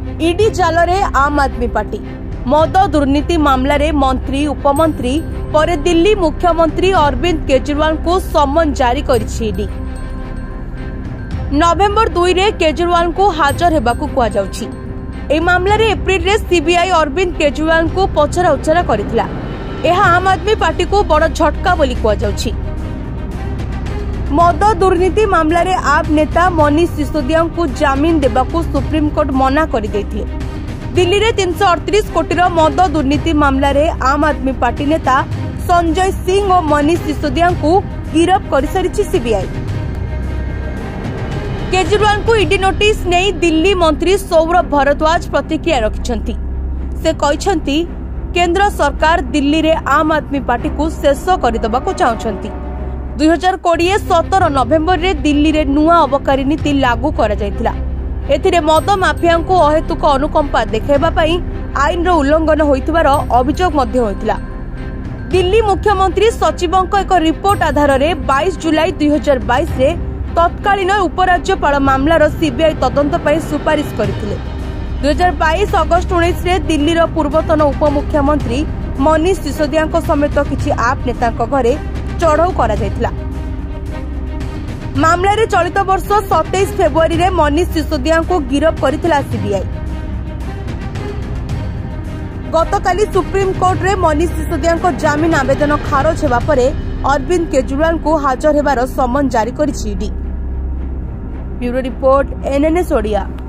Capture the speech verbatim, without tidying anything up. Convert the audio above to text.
ED जालरे आम आदमी party मद दुर्नीति मामलें मंत्री उपमंत्री पर दिल्ली मुख्यमंत्री अरविंद केजरीवाल को समन जारी करिछि ईडी। नवेम्बर दुई रे केजरीवाल को हाजर हेबाकु कुआ जाउछि। ए मामलें एप्रिल रे सीबीआई अरविंद केजरीवाल को पचरा उचरा करिथिला। एहा आम आदमी पार्टी को बड़ झटका बोली कुआ जाउछि। मद दुर्नीति मामलें आप नेता मनीष सिसोदिया को जामिन देबाकू सुप्रीम कोर्ट मना करि दैथिले। दिल्ली रे तीन सौ अड़तीस कोटीर मद दुर्नीति मामलें आम आदमी पार्टी नेता संजय सिंह और मनीष सिसोदिया को गिरफ्त कर सारिछि सीबीआई। केजरीवाल को ईडी नोटिस नहीं दिल्ली मंत्री सौरभ भारद्वाज प्रतिक्रिया रखिछंती। से कहिछंती केंद्र सरकार दिल्ली रे आम आदमी पार्टी को शेष करदेबाकू चाहुछंती। दुई हजार कोड़े सतर नवेम्बर रे दिल्ली रे नुआ अबकारी नीति लागू करा जायतिला। एथिरे मद माफिया को अहेतुक अनुकंपा देखाइबा पई आईन रो उल्लंघन होइतिबार अभियोग मध्य होइतिला। दिल्ली मुख्यमंत्री सचिवंक एक रिपोर्ट आधार रे बाईस जुलाई दुई हजार बाईस रे तत्कालीन उपराज्यपाल मामलार सीबीआई तदंत पई सुपारिश करथिले। दुई हजार बाईस अगस्त उन्नीस रे दिल्ली रो पूर्वतन उपमुख्यमंत्री मनीष सिसोदिया समेत किछि आप नेतांक घरे चढ़ाऊ करा जायतिला। मामला रे चलित वर्ष सत्ताईस फेब्रुआरी रे मनीष सिसोदिया को गिरफ्त करिथिला सीबीआई। गतकाली सुप्रीम कोर्ट रे मनीष सिसोदिया को जामिन आवेदन खारज हेबा परे अरविंद केजरीवाल को हाजर हेबार समन जारी करिछि ED. Bureau report NNS Odia.